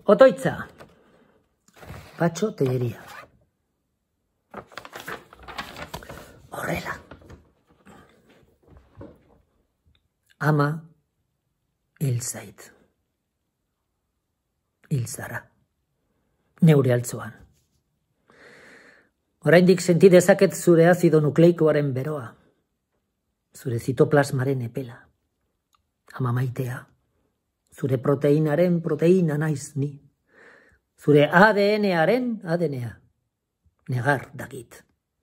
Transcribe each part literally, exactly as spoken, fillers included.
Otoitza. Patxo Telleria. Horrela. Ama hil zait. Hil zara. Neure altzoan. Oraindik senti dezaket zure azido nukleikoaren beroa. Zure zitoplasmaren epela. Ama maitea. Zure proteinaren proteina naiz ni. Zure A D N-aren A D N-a. Negar dakit.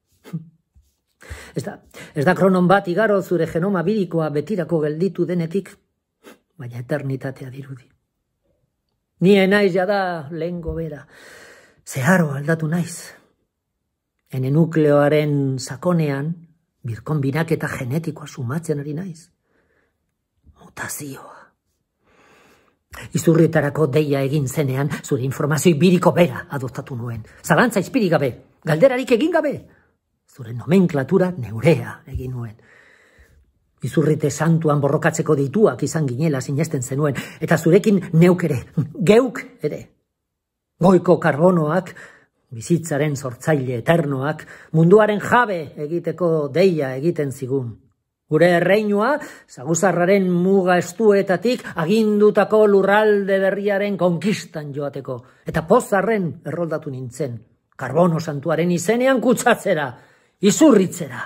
Ez da, ez da kronon bat igaro zure genoma birikoa betirako gelditu denetik, baina eternitatea dirudi. Nien naiz jada lehengo bera, zeharo aldatu naiz. Ene nukleoaren sakonean, birkonbinaketa genetikoa sumatzen ari naiz. Mutazioa. Izurrietarako deia egin zenean, zure informazio biriko bera adoptatu nuen. Zalantza izpirik gabe, galderarik egin gabe. Zure nomenklatura neurea egin nuen. Izurrite santuan borrokatzeko dituak izan ginela sinesten zenuen, eta zurekin neuk ere, geuk ere. Goiko karbonoak, bizitzaren sortzaile eternoak, munduaren jabe egiteko deia egiten zigun. Gure erreinua, Saguzarraren muga estuetatik agindutako lurralde berriaren konkistan joateko. Eta pozarren erroldatu nintzen, karbono santuaren izenean kutsatzera, izurritzera.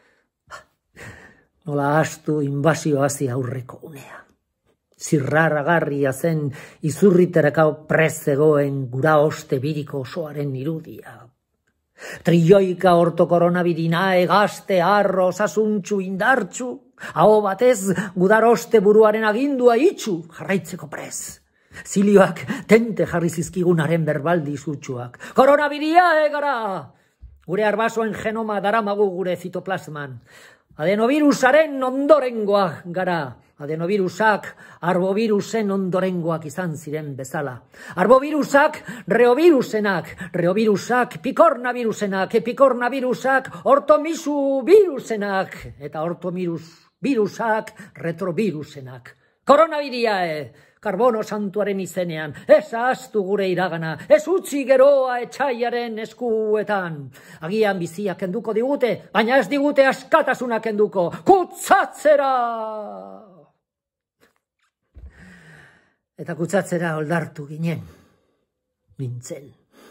Nola astu inbasio hazi aurreko unea. Zirraragarria zen izurriterakau prezegoen gura oste biriko osoaren irudia. Trioika ortokoronabirina egazte arro sasuntxu indartxu, hau batez gudaroste buruaren agindua itxu jarraitzeko prez. Zilioak tente jarri zizkigunaren berbaldi zutxuak. Koronabiria egara! Gure arbasoen genoma daramagu gure zitoplasman. Adenovirusaren ondorengoa gara. Adenovirusak arbovirusen ondorengoak izan ziren bezala. Arbovirusak reovirusenak, reovirusak pikornavirusenak, pikornavirusak ortomisu virusenak, eta ortomirus virusak retrovirusenak. Koronabiriae, karbono santuaren izenean, ez ahaztu gure iragana, ez utzi geroa etxaiaren eskuetan. Agian biziak kenduko digute, baina ez digute askatasuna kenduko. Kutsatzera! Eta kutsatzera oldartu ginen, nintzen.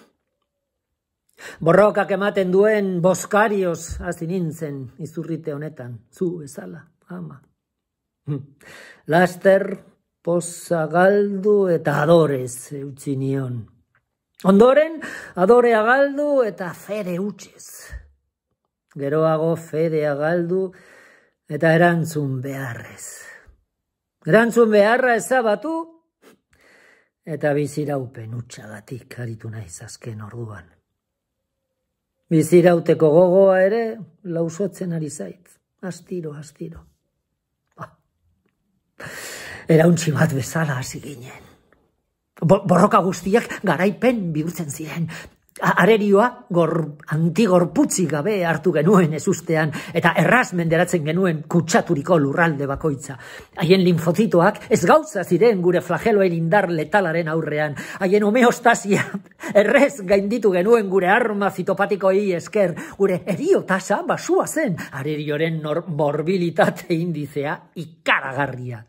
Borrokak ematen duen boskarioz hasi nintzen izurrite honetan, zu bezala, ama. Laster, poza galdu eta adorez eutzi nion. Ondoren, adorea galdu eta fede utziz. Geroago fedea galdu eta erantzun beharrez. Erantzun beharra ezabatu, eta biziraupen utxagatik aritu naiz azken orduan. Bizirauteko gogoa ere lausotzen ari zait. Astiro, astiro. Ah. Erauntzi bat bezala hasi ginen. Borroka guztiak garaipen bihurtzen ziren. Arerioa gor, antigorputzi gabe hartu genuen ezustean, eta erraz menderatzen genuen kutsaturiko lurralde bakoitza. Haien linfozitoak ez gauza ziren gure flageloen indar letalaren aurrean. Haien homeostasia errez gainditu genuen gure arma zitopatikoei esker. Gure eriotasa basua zen, arerioren morbilitate indizea ikaragarria.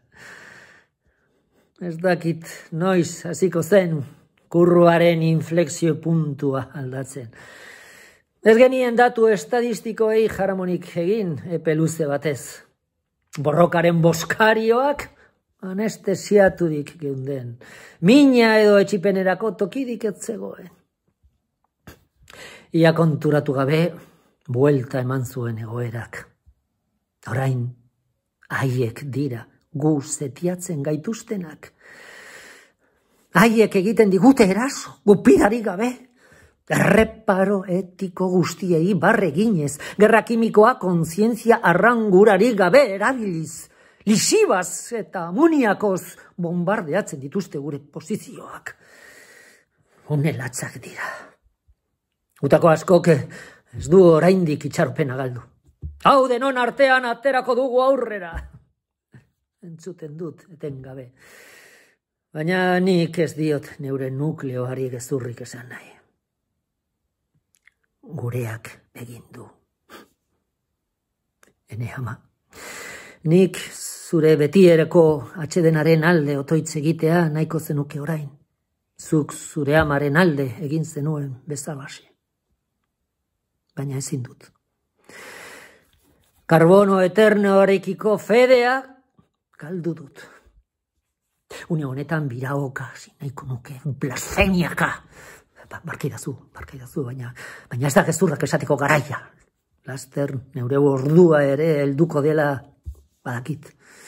Ez dakit noiz hasiko zen kurruaren inflexio puntua aldatzen. Ez genien datu estadistikoei jaramonik egin epe luze batez. Borrokaren boskarioak anestesiaturik geunden. Mina edo etxipenerako tokidik ez zegoen. Ia konturatu gabe, buelta eman zuen egoerak. Orain, haiek dira gu zetiatzen gaituztenak. Haiek egiten digute eraso, gupidari gabe. Erreparo etiko guztiei barre ginez, gerra kimikoa kontzientzia arrangurari gabe erabiliz. Lixibaz eta amoniakoz bombardeatzen dituzte gure posizioak. Unelatzak dira. Utako askok ez du oraindik itxaropena galdu. Hau denon artean aterako dugu aurrera. Entzuten dut etengabe. Baina nik ez diot neure nukleoari gezurrik esan nahi. Gureak egin du. Ene ama, nik zure betiereko atsedenaren alde otoitz egitea nahiko zenuke orain. Zuk zure amaren alde egin zenuen bezalaxe. Baina ezin dut. Karbono eternoarekiko fedea galdu dut. Une honetan biraoka, nahiko nuke, blasfemiaka. Ba, barkaidazu, barkaidazu, baina, baina ez da gezurrak esateko garaia. Laster, neure ordua ere helduko dela badakit.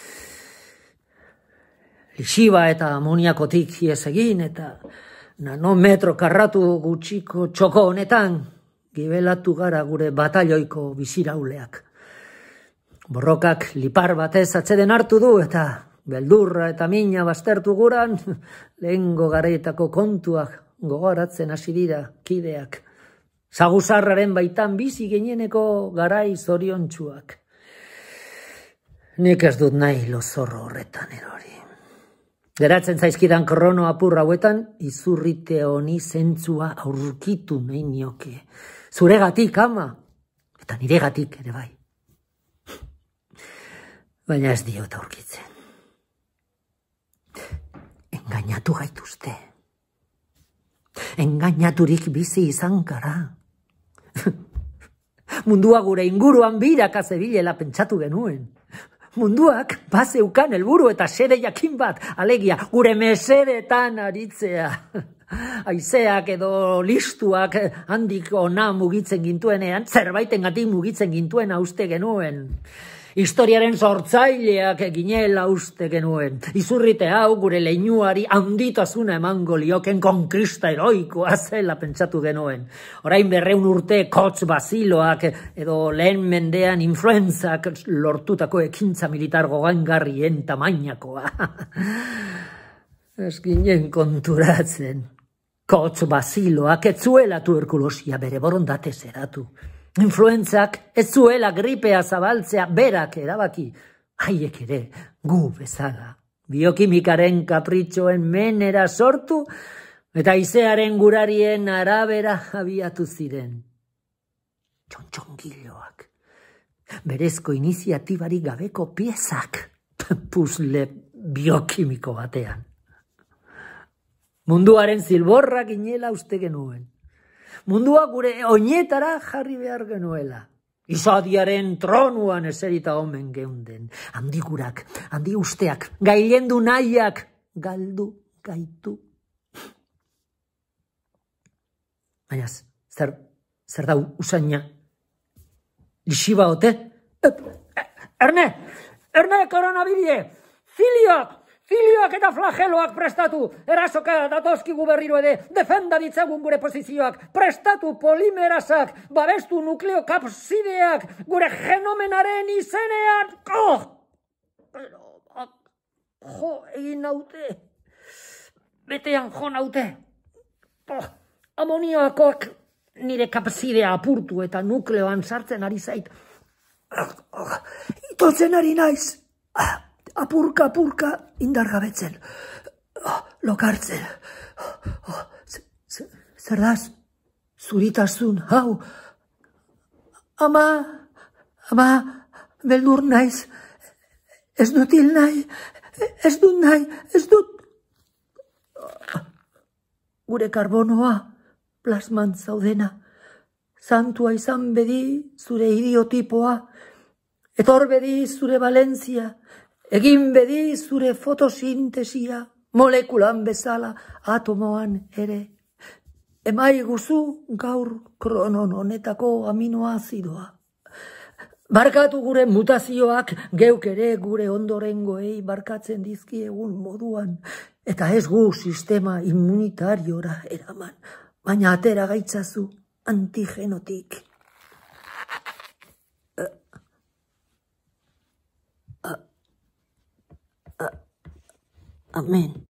Lixiba eta amoniakotik ies egin eta nanometro karratu gutxiko txoko honetan gibelatu gara gure batalloiko bizirauleak. Borrokak lipar batez atzeden hartu du eta beldurra eta mina baztertu guran lehengo garaietako kontuak gogoratzen hasi dira kideak. Zaguzarraren baitan bizi geineneko garai zoriontsuak. Nik ez dut nahi lozorro horretan erori. Geratzen zaizkidan krono apur hauetan, izurrite honi zentzua aurkitu nahi nioke. Zuregatik, ama, eta niregatik ere bai. Baina ez diot aurkitzen. Engainatu gaituzte. Engainaturik bizi izan gara. Mundua gure inguruan biraka zebilela pentsatu genuen. Munduak bazeukan helburu eta xede jakin bat, alegia, gure mesedetan aritzea. Haizeak edo listuak handik ona mugitzen gintuenean, zerbaitengatik mugitzen gintuen uste genuen. Historiaren sortzaileak ginela uste genuen. Izurrite hau gure leinuari handitasuna emango lioken konkista heroikoa zela pentsatu genuen. Orain berreun urte kotz baziloak edo lehen mendean influenzak lortutako ekintza militar gogangarrien tamainakoa. Ez ginen konturatzen. Kotz baziloak ez zuela tuberkulosia bere borondatez eratu. Influenzak ez zuela gripea zabaltzea berak erabaki. Haiek ere, gu bezala. Biokimikaren kapritxoen menera sortu eta haizearen gurarien arabera abiatu ziren. Txontxongiloak. Berezko iniziatibari gabeko piezak. Puzle biokimiko batean. Munduaren zilborra ginela uste genuen. Mundua gure oinetara jarri behar genuela. Izadiaren tronuan eserita omen geunden. Handigurak, handi usteak, gailendu nahiak, galdu gaitu. Baina, zer, zer da usaina? Lixiba ote? Erne, erne koronabile, filioak, filioak eta flageloak prestatu, erasoka datozkigu berriro ede, defenda ditzagun gure posizioak, prestatu polimerazak, babestu nukleokapsideak, gure genomenaren izenean, oh! Pero, jo, egin naute, betean jo naute, oh, amoniakoak nire kapsidea apurtu eta nukleoan sartzen ari zait, itotzen ari naiz, apurka, apurka, indargabetzen. Oh, lokartzen. Oh, zer daz? Zuritasun, hau. Ama, ama, beldur naiz. Ez dut hil nahi. Ez dut nahi. Ez dut. Gure karbonoa, plasman zaudena. Santua izan bedi zure idiotipoa. Etor bedi zure Valentzia. Egin bedi zure fotosintesia, molekulan bezala, atomoan ere. Emai guzu gaur kronon honetako aminoazidoa. Barkatu gure mutazioak geuk ere gure ondorengoei barkatzen dizkiegun moduan, eta ez gu sistema immunitariora eraman, baina atera gaitzazu antigenotik. Amen.